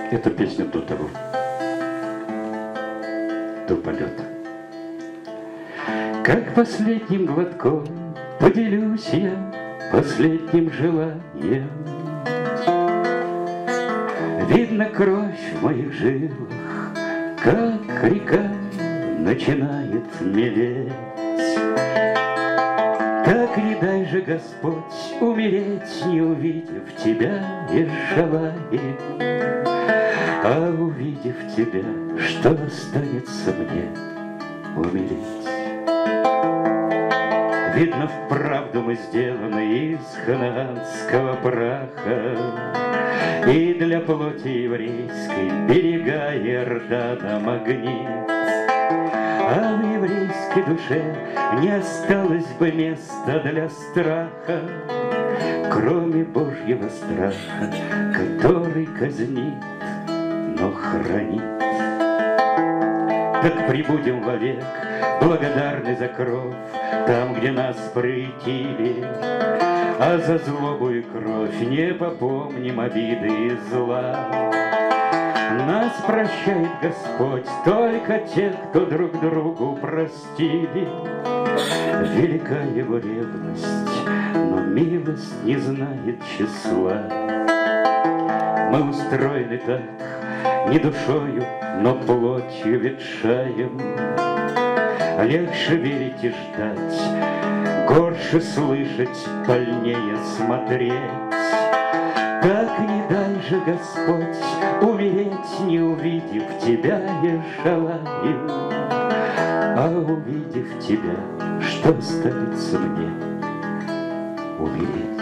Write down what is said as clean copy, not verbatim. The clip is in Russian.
Эту песню до того, до полета. Как последним глотком поделюсь я последним желанием. Видно кровь в моих жилах, как река начинает мелеть. Так не дай же, Господь, умереть, не увидев тебя, Ешалаим. А увидев тебя, что останется мне умереть? Видно, вправду мы сделаны из ханаанского праха, и для плоти еврейской берега Иордана магнит. А в еврейской душе не осталось бы места для страха, кроме Божьего страха, который казнит, но хранит. Так прибудем вовек, благодарны за кровь, там, где нас проитили, а за злобу и кровь не попомним обиды и зла. Нас прощает Господь только тех, кто друг другу простили. Велика его ревность, но милость не знает числа. Мы устроены так, не душою, но плотью ветшаем. Легче верить и ждать, горше слышать, больнее смотреть. Так не дай же, Господь, умереть, не увидев тебя, Ешалаим. А увидев тебя, что останется мне умереть?